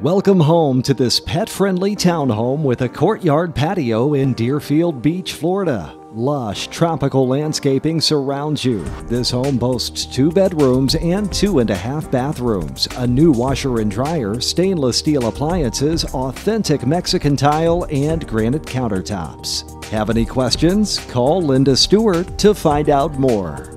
Welcome home to this pet-friendly townhome with a courtyard patio in Deerfield Beach, Florida. Lush, tropical landscaping surrounds you. This home boasts 2 bedrooms and 2.5 bathrooms, a new washer and dryer, stainless steel appliances, authentic Mexican tile, and granite countertops. Have any questions? Call Lynda Stewart to find out more.